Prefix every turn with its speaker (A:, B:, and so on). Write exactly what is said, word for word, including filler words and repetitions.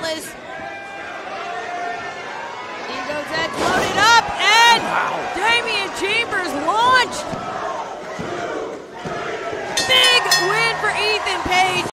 A: Dallas. Ego Zed's loaded up, and
B: Wow.
A: Damian Chambers launched. Big win for Ethan Page.